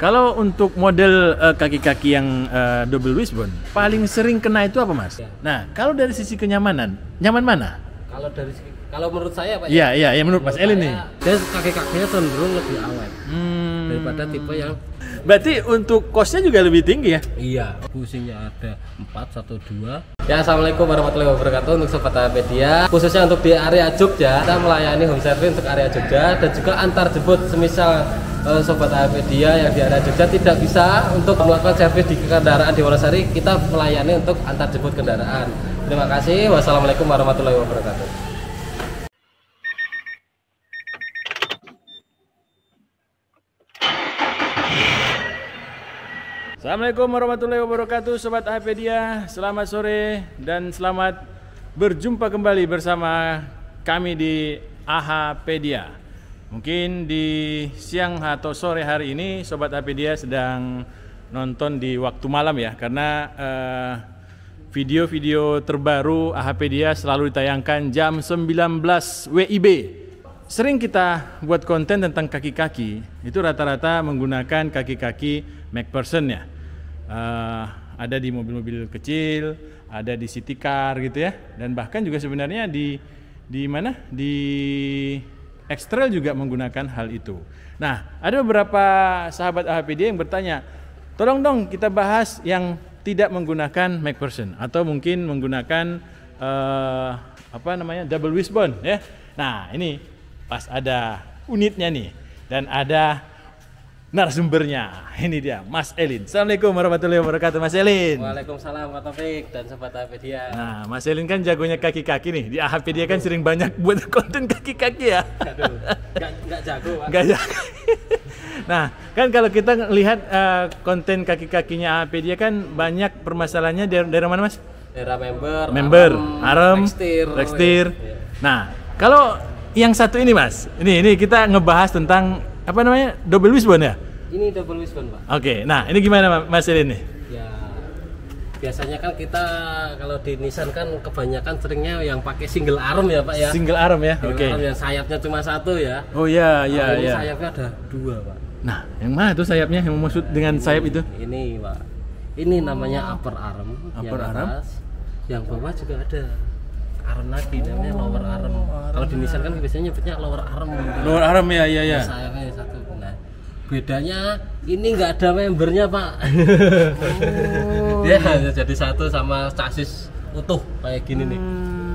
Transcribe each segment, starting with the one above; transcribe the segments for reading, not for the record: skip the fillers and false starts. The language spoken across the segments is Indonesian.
Kalau untuk model kaki-kaki yang double wishbone, paling sering kena itu apa Mas? Ya. Nah, kalau dari sisi kenyamanan, nyaman mana? Kalau menurut saya Pak, Iya, menurut Mas Elin nih. Dia kaki-kakinya cenderung lebih awet daripada tipe yang. Berarti untuk cost-nya juga lebih tinggi ya? Iya, businya ada 4, 1, 2. Ya, assalamualaikum warahmatullahi wabarakatuh untuk Sobat Media. Khususnya untuk di area Jogja, kita melayani home service untuk area Jogja dan juga antar jemput. Semisal Sobat Media yang di area Jogja tidak bisa untuk melakukan servis di kendaraan di Wonosari, kita melayani untuk antar jemput kendaraan. Terima kasih. Wassalamualaikum warahmatullahi wabarakatuh. Assalamualaikum warahmatullahi wabarakatuh Sobat Media, selamat sore dan selamat berjumpa kembali bersama kami di Media. Mungkin di siang atau sore hari ini Sobat Media sedang nonton di waktu malam ya, karena video-video terbaru Media selalu ditayangkan jam 19 WIB. Sering kita buat konten tentang kaki-kaki, itu rata-rata menggunakan kaki-kaki MacPherson ya. Ada di mobil-mobil kecil, ada di city car gitu ya, dan bahkan juga sebenarnya di mana di X-Trail juga menggunakan hal itu. Nah, ada beberapa sahabat Media yang bertanya, tolong dong kita bahas yang tidak menggunakan MacPherson atau mungkin menggunakan double wishbone ya. Nah, ini pas ada unitnya nih dan ada narasumbernya. Ini dia, Mas Elin. Assalamualaikum warahmatullahi wabarakatuh, Mas Elin. Waalaikumsalam Pak Taufik dan Sobat Media. Nah, Mas Elin kan jagonya kaki-kaki nih. Di Media kan sering banyak buat konten kaki-kaki ya. Aduh, nggak jago Pak. Nggak jago. Nah, kan kalau kita lihat konten kaki-kakinya Media kan banyak permasalahannya dari mana Mas? Daerah member, arem, tekstir. Ya. Nah, kalau yang satu ini Mas, ini kita ngebahas tentang double wishbone ya? Ini double wishbone Pak. Oke, nah ini gimana Mas Elin nih? Ya, biasanya kan kita kalau di Nissan kan kebanyakan seringnya yang pakai single arm ya Pak ya. Single arm ya, oke. Arm yang sayapnya cuma satu ya. Oh iya. Ini sayapnya ada 2 Pak. Nah, yang mana tuh sayapnya yang maksud dengan sayap itu? Ini Pak. Ini namanya upper arm. Upper yang arm. atas, yang bawah juga ada arm lagi, namanya lower arm. Kalau di Nissan kan biasanya nyebutnya lower arm. Lower arm ya. Sayapnya satu. Nah, bedanya ini nggak ada membernya Pak. Dia hanya jadi satu sama chassis utuh kayak gini nih.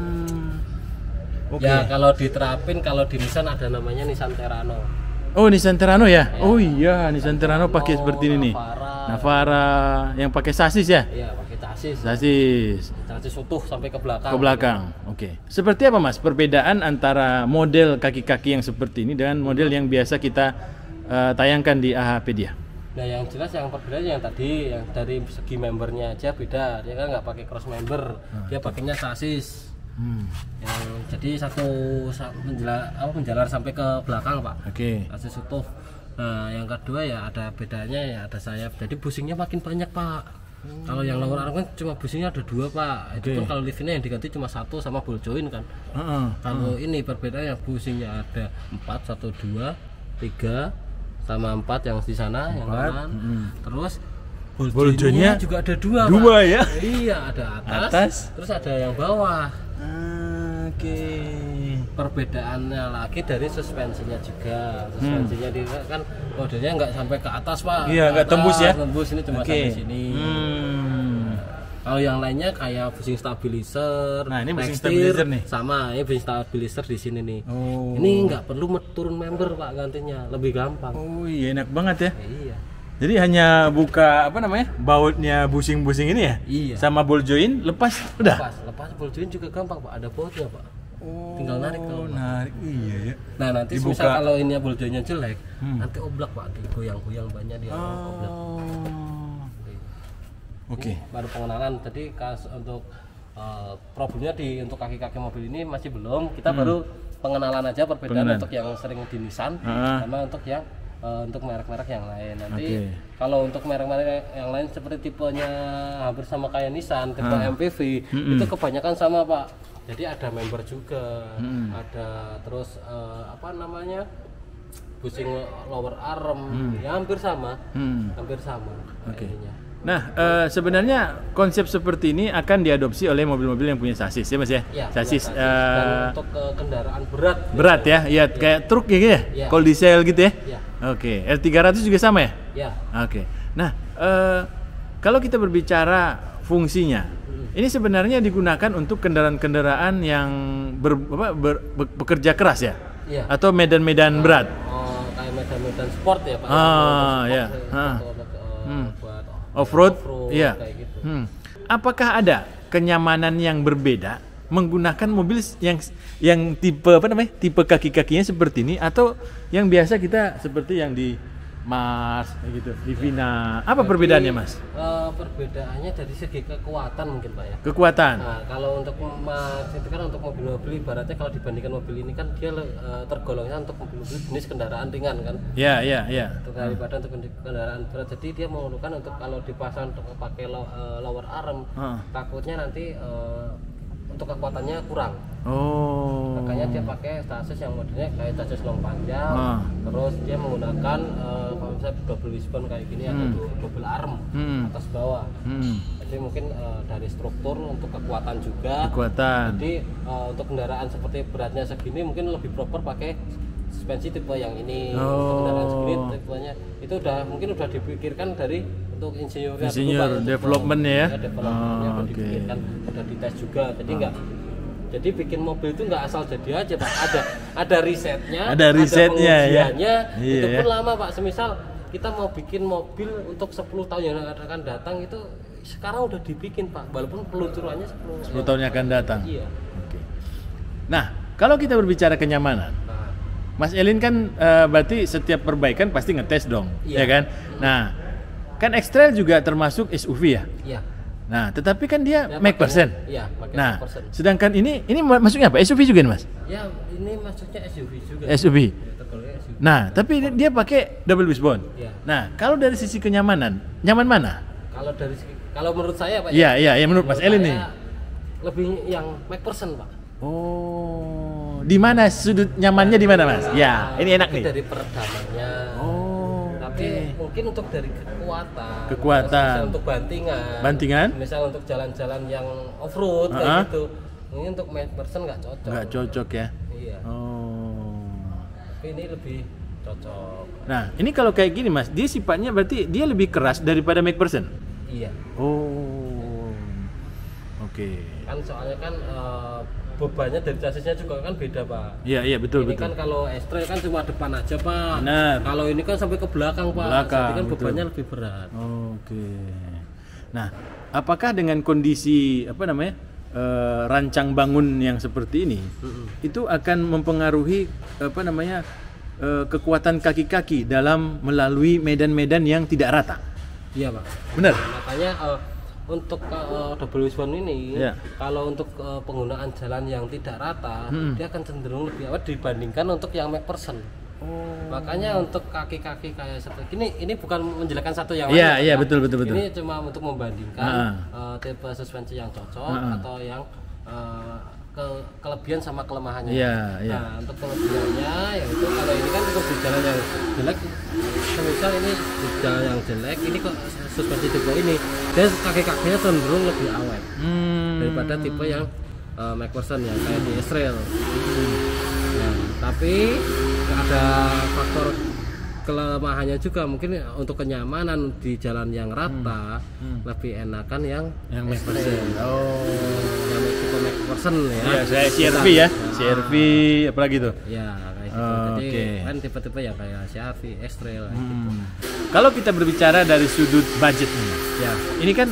Okay. Ya kalau diterapin, kalau di Nissan ada namanya Nissan Terrano. Oh, Nissan Terrano ya? Oh iya, Nissan Terrano pakai seperti ini nih. Navara yang pakai sasis ya? Iya, pakai chassis. Chassis utuh sampai ke belakang. Ke belakang. Oke. Seperti apa Mas perbedaan antara model kaki-kaki yang seperti ini dengan model yang biasa kita tayangkan di Media? Nah, yang jelas yang perbedaannya yang tadi, yang dari segi membernya aja beda. Dia kan nggak pakai cross member, dia pakainya chassis. Yang jadi satu menjalar sampai ke belakang Pak. Oke. Chassis utuh. Nah, yang kedua ya ada bedanya ya ada sayap. Jadi busingnya makin banyak Pak. Kalau yang lower arm kan cuma busingnya ada 2 Pak. Itu pun kalau liftnya yang diganti cuma 1 sama ball joint kan. Kalau ini perbedaannya busingnya ada 4, 1, 2, 3 sama 4 yang di sana yang kanan. Terus ball jointnya juga ada 2 Pak. Ya? Iya, ada atas, terus ada yang bawah. Oke. Perbedaannya lagi dari suspensinya juga. Suspensinya dia kan modelnya nggak sampai ke atas Pak. Iya, nggak tembus ya. Tembus ini cuma sampai sini. Kalau yang lainnya kayak busing stabilizer. Nah, ini busing stabilizer nih. Sama, ini busing stabilizer di sini nih. Oh. Ini nggak perlu turun member Pak gantinya, lebih gampang. Oh iya, enak banget ya. Iya. Jadi hanya buka bautnya busing-busing ini ya? Iya. Sama ball joint lepas udah. Lepas ball joint juga gampang Pak, ada bautnya Pak. Tinggal narik kalau narik. Iya ya. Nah, nanti dibuka. misal kalau ini ball jointnya jelek, nanti oblak Pak, digoyang-goyang banyak dia oblak. Oke. Baru pengenalan tadi untuk problemnya untuk kaki-kaki mobil ini masih belum. Kita baru pengenalan aja perbedaan untuk yang sering di Nissan sama untuk yang untuk merek-merek yang lain. Nanti kalau untuk merek-merek yang lain seperti tipenya hampir sama kayak Nissan, tipe MPV itu kebanyakan sama Pak. Jadi ada member juga, ada terus busing lower arm, ya hampir sama. Hampir sama. Oke. Ininya. Nah, sebenarnya konsep seperti ini akan diadopsi oleh mobil-mobil yang punya sasis ya Mas ya? Ya, Sasis dan untuk kendaraan berat. berat ya? Iya, kayak truk gitu ya? Ya. Cold diesel gitu ya? Ya. Oke, R300 juga sama ya? Ya. Oke. Nah, kalau kita berbicara fungsinya, ini sebenarnya digunakan untuk kendaraan-kendaraan yang bekerja keras ya? Iya. Atau medan-medan berat? Oh, kayak medan-medan sport ya Pak. Ya. Buat Off-road? Iya. kayak gitu. Apakah ada kenyamanan yang berbeda menggunakan mobil yang tipe apa namanya? Tipe kaki-kakinya seperti ini atau yang biasa kita seperti yang di Mars gitu, di Vina. Apa perbedaannya, Mas? Perbedaannya dari segi kekuatan mungkin Pak ya. Kekuatan. Nah, kalau untuk Mars itu kan untuk mobil-mobil ibaratnya kalau dibandingkan mobil ini kan dia tergolongnya untuk mobil-mobil jenis kendaraan ringan kan. Ya. Untuk daripada untuk kendaraan berat. Jadi dia memerlukan untuk kalau dipasang untuk pakai lower arm, takutnya nanti untuk kekuatannya kurang. Oh. Makanya dia pakai chassis yang modelnya kayak chassis long panjang. Terus dia menggunakan konsep double wishbone kayak gini atau double arm atas bawah. Jadi mungkin dari struktur untuk kekuatan juga. Jadi untuk kendaraan seperti beratnya segini mungkin lebih proper pakai suspensi tipe yang ini. Untuk kendaraan segini tipenya itu mungkin udah dipikirkan dari untuk insinyur development-nya ya. Development-nya udah dipikirkan, udah dites juga. Jadi bikin mobil itu nggak asal jadi aja Pak. Ada risetnya, ada pengujiannya. Itu pun lama Pak. Semisal kita mau bikin mobil untuk 10 tahun yang akan datang itu sekarang udah dibikin Pak. Walaupun peluncurannya 10 tahun yang akan datang. Iya. Oke. Nah, kalau kita berbicara kenyamanan, Mas Elin kan berarti setiap perbaikan pasti ngetes dong, ya kan? Nah, kan X-Trail juga termasuk SUV ya? Iya. Nah, tetapi kan dia McPherson. Iya, pakai nah, McPherson. Sedangkan ini masuknya apa? SUV juga nih, Mas? Ya, ini masuknya SUV juga. SUV. Ya, nah, tapi dia pakai double wishbone. Ya. Nah, kalau dari sisi kenyamanan, nyaman mana? Kalau menurut saya Pak. Iya, menurut Mas Elin nih. Lebih yang McPherson Pak. Oh, di mana sudut nyamannya di mana Mas? Ya, ini enak nih. Dari peredamannya. Tapi mungkin untuk dari kekuatan. Untuk bantingan. Misal untuk jalan-jalan yang off-road kayak gitu. Ini untuk McPherson nggak cocok. Nggak cocok ya? Iya. Tapi ini lebih cocok. Nah, ini kalau kayak gini Mas, dia sifatnya berarti dia lebih keras daripada McPherson? Iya. Oh. Oke. Kan soalnya kan bebannya dari chassisnya juga kan beda Pak. Iya betul. Ini kan kalau X-Trail kan cuma depan aja Pak. Benar. Kalau ini kan sampai ke belakang Pak. Jadi kan bebannya lebih berat. Oke. Nah, apakah dengan kondisi rancang bangun yang seperti ini, itu akan mempengaruhi kekuatan kaki-kaki dalam melalui medan-medan yang tidak rata? Iya Pak. Benar. Makanya untuk double wishbone ini, kalau untuk penggunaan jalan yang tidak rata, dia akan cenderung lebih awet dibandingkan untuk yang McPherson. Makanya untuk kaki-kaki kayak seperti ini bukan menjelekkan satu yang lain. Iya, betul. Ini cuma untuk membandingkan tipe suspensi yang cocok atau yang kelebihan sama kelemahannya. Nah, untuk kelebihannya yaitu kalau ini kan untuk di jalan yang jelek, misal ini di jalan yang jelek, ini kok suspensi tipe ini, dia kaki-kakinya cenderung lebih awet daripada tipe yang McPherson ya kayak di X-Trail. Nah, tapi ada faktor kelemahannya juga, mungkin untuk kenyamanan di jalan yang rata lebih enakan yang McPherson. Yang tipe McPherson ya. Iya, saya CR-V ya. CR-V apalagi tuh. Ya, kayak gitu. Jadi kan tipe-tipe yang kayak CR-V, X-Trail gitu. Kalau kita berbicara dari sudut budget nih, ini kan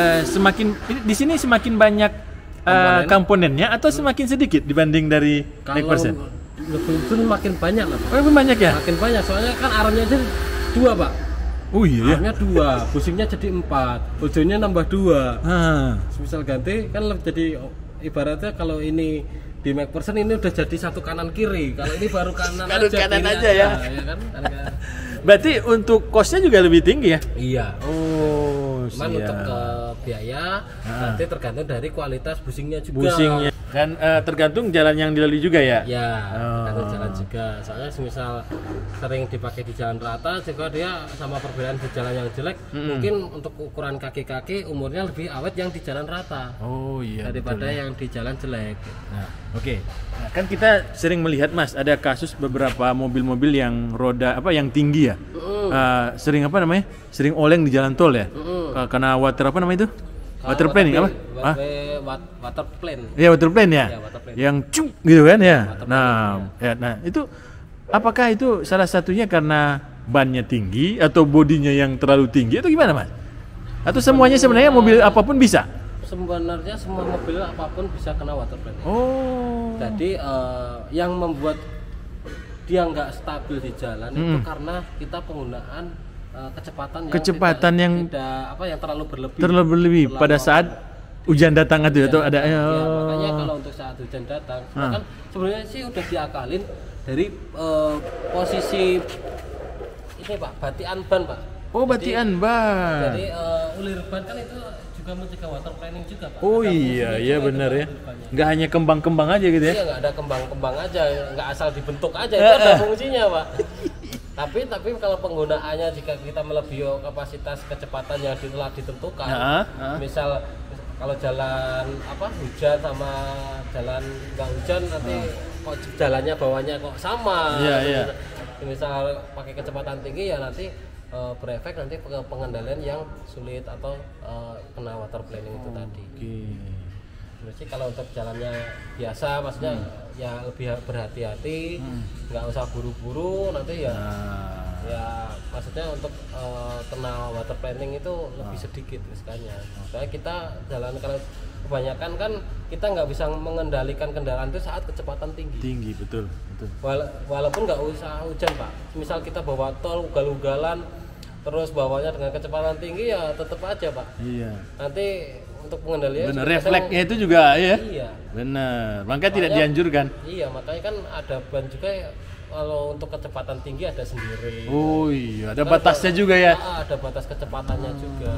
di sini semakin banyak komponennya atau semakin sedikit dibanding dari McPherson? Lebih makin banyak lah Pak. Lebih banyak ya? Makin banyak, soalnya kan armnya aja 2 Pak. Oh iya. Armnya 2, busingnya jadi 4, ujungnya nambah 2. Misal ganti kan jadi ibaratnya kalau ini di McPherson ini udah jadi satu kanan kiri. Kalau ini baru kanan aja ya kan? Berarti untuk cost-nya juga lebih tinggi ya? Iya. Cuman siap. untuk biaya nanti tergantung dari kualitas busingnya juga. Dan tergantung jalan yang dilalui juga ya? Ya, tergantung jalan jalan juga. Soalnya misal sering dipakai di jalan rata juga dia sama perbedaan di jalan yang jelek, mungkin untuk ukuran kaki-kaki umurnya lebih awet yang di jalan rata. Oh iya. Daripada betul, yang di jalan jelek. Nah, oke. Nah, kan kita sering melihat Mas, ada kasus beberapa mobil-mobil yang roda yang tinggi ya. Sering sering oleng di jalan tol ya. Karena water itu? Water planning apa? Water plane. Ya, water plane ya. Ya, water plane. Yang cuk gitu kan ya. Water Nah, itu apakah itu salah satunya karena bannya tinggi atau bodinya yang terlalu tinggi atau gimana, Mas? Atau semuanya sebenarnya mobil apapun bisa? Sebenarnya semua mobil apapun bisa kena water plane. Oh. Jadi yang membuat dia nggak stabil di jalan itu karena kita penggunaan kecepatan yang terlalu berlebih pada saat hujan datang atau ada makanya kalau untuk saat hujan datang kan sebenarnya sih udah diakalin dari posisi ini Pak, batian ban Pak. Batian ban. Jadi ulir ban kan itu juga mencegah water planning juga Pak. Iya benar ya. Nggak hanya kembang-kembang aja gitu ya. Iya, nggak ada kembang-kembang aja, nggak asal dibentuk aja, itu ada fungsinya Pak. Tapi kalau penggunaannya jika kita melebihi kapasitas kecepatan yang telah ditentukan, misal kalau jalan hujan sama jalan nggak hujan nanti kok jalannya bawahnya kok sama, misal pakai kecepatan tinggi ya nanti berefek nanti ke pengendalian yang sulit atau kena water planning itu tadi. Jadi kalau untuk jalannya biasa maksudnya ya lebih berhati-hati, nggak usah buru-buru nanti ya maksudnya untuk kena water planning itu lebih sedikit riskannya. Soalnya kita jalan kalau kebanyakan kan kita nggak bisa mengendalikan kendaraan itu saat kecepatan tinggi. Betul. Walaupun nggak usah hujan Pak, misal kita bawa tol ugal-ugalan terus bawanya dengan kecepatan tinggi ya tetap aja Pak. Iya. Nanti untuk pengendalian benar, refleksnya itu juga ya. Iya. Benar. Makanya tidak dianjurkan. Iya, makanya kan ada ban juga ya, kalau untuk kecepatan tinggi ada sendiri. Oh iya, ada batasnya juga ya. Ada batas kecepatannya juga.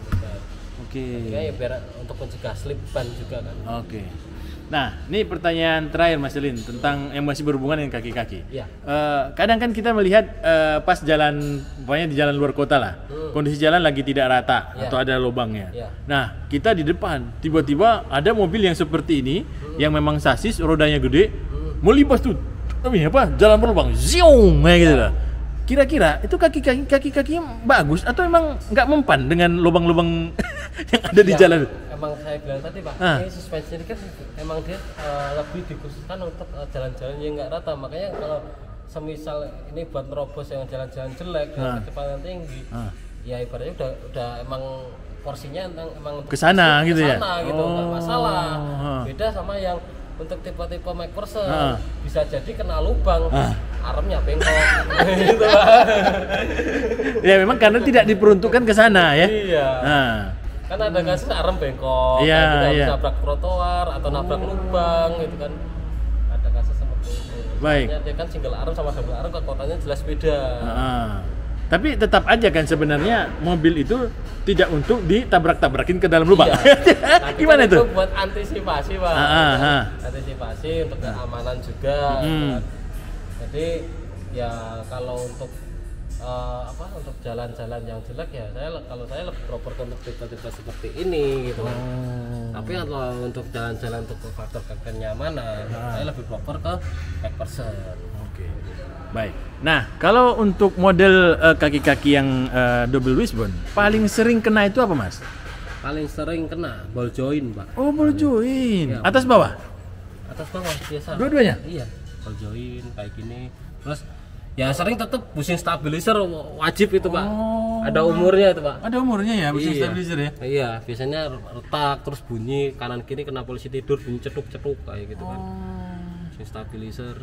Oke. Ya biar untuk mencegah slip ban juga kan. Oke. Nah, ini pertanyaan terakhir Mas Elin tentang yang masih berhubungan dengan kaki-kaki. Ya. Kadang kan kita melihat pas jalan, pokoknya di jalan luar kota lah, kondisi jalan lagi tidak rata atau ada lubangnya. Nah, kita di depan tiba-tiba ada mobil yang seperti ini, yang memang sasis, rodanya gede, melibas tuh, jalan berlubang, ziung, kayak gitu lah. Kira-kira itu kaki-kakinya bagus atau emang nggak mempan dengan lubang-lubang yang ada di jalan? Emang saya bilang tadi Pak, ini suspensi ini kan emang dia lebih dikhususkan untuk jalan-jalan yang nggak rata. Makanya kalau semisal ini buat nerobos yang jalan-jalan jelek dengan kecepatan tinggi, ya ibaratnya udah emang porsinya emang kesana gitu ya? Gitu, nggak masalah. Beda sama yang untuk tipe-tipe McPherson bisa jadi kena lubang, armnya bengkok. Gitu Pak. Ya memang karena tidak diperuntukkan ke sana ya. Iya. Kan ada kasus arem bengkok, kita nabrak trotoar atau nabrak lubang gitu kan. Ada kasus seperti itu. Baik. Dia kan single arm sama double arm kekuatannya jelas beda. Tapi tetap aja kan sebenarnya mobil itu tidak untuk ditabrak-tabrakin ke dalam lubang. Gimana itu? Buat antisipasi Pak. Antisipasi untuk keamanan juga. Jadi ya kalau untuk untuk jalan-jalan yang jelek ya kalau saya lebih proper untuk tipe-tipe seperti ini gitu kan. Tapi kalau untuk jalan-jalan untuk faktor kenyamanan saya lebih proper ke McPherson. Oke. Baik. Nah, kalau untuk model kaki-kaki yang double wishbone paling sering kena itu apa Mas? Paling sering kena ball joint Pak. Oh, ball joint. Ya, atas bawah? Atas bawah biasa. Dua-duanya? Iya, ball joint kayak gini. Terus ya sering tetap bushing stabilizer wajib itu Pak. Ada umurnya itu Pak. Ada umurnya ya bushing stabilizer ya? Iya, biasanya retak terus bunyi kanan kiri kena polisi tidur bunyi cetuk-cetuk kayak gitu kan. Bushing stabilizer.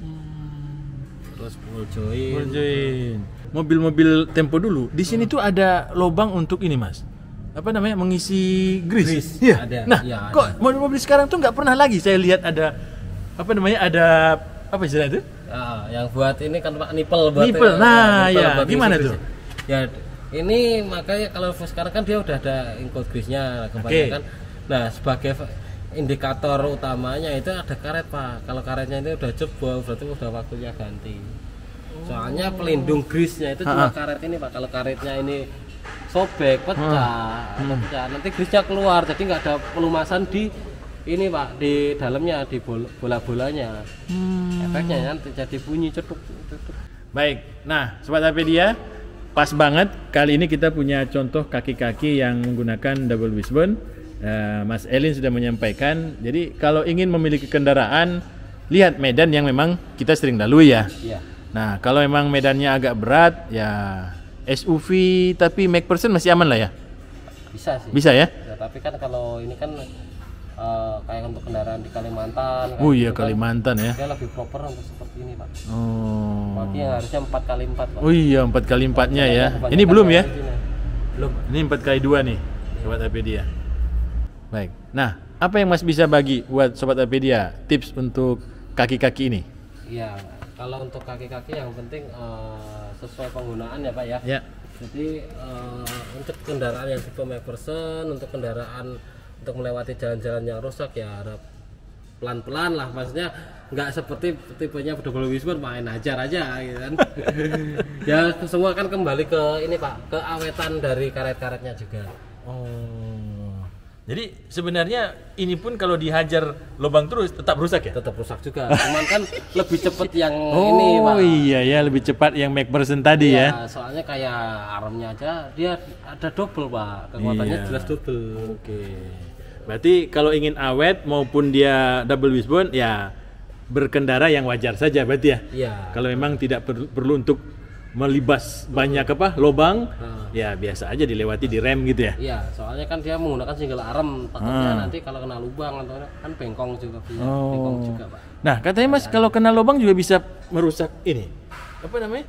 Terus ball joint. Mobil-mobil tempo dulu di sini tuh ada lubang untuk ini Mas. Apa namanya? Mengisi grease. Iya. Ada. Nah, ya, kok mobil-mobil sekarang tuh nggak pernah lagi saya lihat ada apa namanya? Ada apa istilah itu? Yang buat ini kan Pak nipel buat. Nipel. Nah, ya gimana tuh? Ya ini makanya kalau sekarang kan dia udah ada include grease-nya kebanyakan. Nah, sebagai indikator utamanya itu ada karet Pak. Kalau karetnya itu udah jebol berarti udah waktunya ganti. Soalnya pelindung grisnya itu cuma karet ini Pak. Kalau karetnya ini sobek, pecah, atau pecah, nanti grisnya keluar, jadi nggak ada pelumasan di ini Pak, di dalamnya, di bola-bolanya. Efeknya nanti jadi bunyi cetuk. Baik, nah Sobat Apedia, pas banget kali ini kita punya contoh kaki-kaki yang menggunakan double wishbone. Mas Elin sudah menyampaikan, jadi kalau ingin memiliki kendaraan, lihat medan yang memang kita sering lalui ya. Iya. Nah, kalau memang medannya agak berat, ya SUV tapi McPherson masih aman lah ya? Bisa sih. Bisa ya? Ya, tapi kan kalau ini kan kayak untuk kendaraan di Kalimantan. Oh iya, gitu Kalimantan kan, ya. dia lebih proper untuk seperti ini Pak. Oh. Makanya harusnya 4x4 Pak. Oh iya, 4x4-nya ya. Kebanyakan Ini belum ya? Belum. Ini 4x2 nih, Sobat Apedia. Baik. Nah, apa yang Mas bisa bagi buat Sobat Apedia tips untuk kaki-kaki ini? Iya, kalau untuk kaki-kaki yang penting sesuai penggunaan ya Pak ya. Ya. Jadi untuk kendaraan yang tipe McPherson, untuk kendaraan untuk melewati jalan-jalan yang rusak ya harap pelan-pelan lah, maksudnya nggak seperti tipenya double wishbone main ajar aja gitu kan. Ya semua kan kembali ke ini Pak, keawetan dari karet-karetnya juga. Oh. Jadi sebenarnya ini pun kalau dihajar lubang terus tetap rusak ya? Tetap rusak juga, cuman kan lebih cepat yang ini Pak. Oh iya ya, lebih cepat yang McPherson tadi ya. Soalnya kayak armnya aja dia ada double Pak, kekuatannya Iya. jelas double. Oke. Berarti kalau ingin awet maupun dia double wishbone ya berkendara yang wajar saja berarti ya. Iya. Kalau memang tidak perlu untuk melibas banyak lubang, ya biasa aja dilewati di rem gitu ya. Iya, soalnya kan dia menggunakan single arm, takutnya nanti kalau kena lubang atau kan bengkong juga, bengkong juga Pak. Nah, katanya Mas kalau kena lubang juga bisa merusak ini. Apa namanya?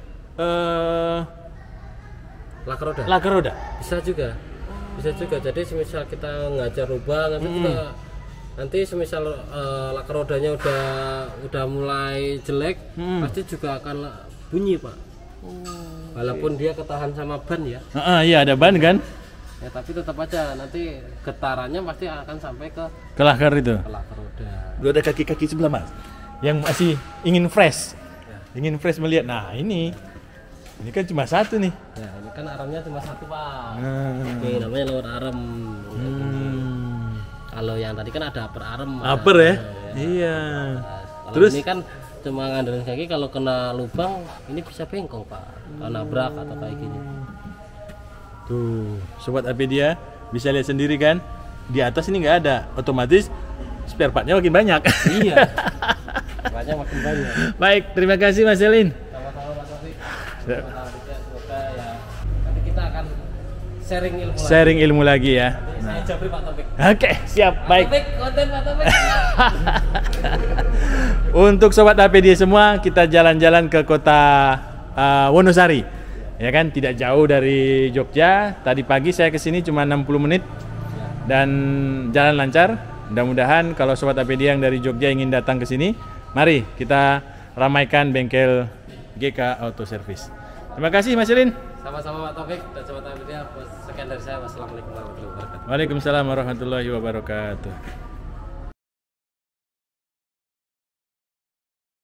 Lak roda. Lak roda. Bisa juga. Bisa juga. Jadi semisal kita ngajar lubang nanti semisal lak rodanya udah mulai jelek, pasti juga akan bunyi Pak. Walaupun dia ketahan sama ban ya. Iya ada ban kan? Ya tapi tetap aja nanti getarannya pasti akan sampai ke Kelakar itu. lak roda. Lu ada kaki-kaki sebelah Mas yang masih ingin fresh. Ingin fresh melihat. Nah, ini kan cuma satu nih. Ya, ini kan armnya cuma satu Pak. Oke, namanya lower arm. Kalau yang tadi kan ada upper arm. Upper ya? Iya. Kalau Terus ini kan cuma ngandelin kaki, kalau kena lubang ini bisa bengkok Pak. Kalau nabrak atau kayak gini. Tuh, Sobat Apedia bisa lihat sendiri kan? Di atas ini nggak ada, otomatis spare partnya makin banyak. Iya. Banyak makin banyak. Baik, terima kasih Mas Elin. Sama-sama Mas Taufik. Semoga ya nanti kita akan sharing ilmu lagi. Sharing ilmu lagi ya. Saya Jabri Pak Taufik. Oke, siap, baik. Taufik, konten Pak Taufik. Untuk Sobat Apedia semua, kita jalan-jalan ke kota Wonosari. Ya kan, tidak jauh dari Jogja. Tadi pagi saya kesini cuma 60 menit dan jalan lancar. Mudah-mudahan kalau Sobat Apedia yang dari Jogja ingin datang ke sini, mari kita ramaikan bengkel GK Auto Service. Terima kasih Mas Elin. Sama-sama Pak Taufik dan Sobat Apedia. Sekian dari saya. Wassalamualaikum warahmatullahi wabarakatuh. Waalaikumsalam warahmatullahi wabarakatuh.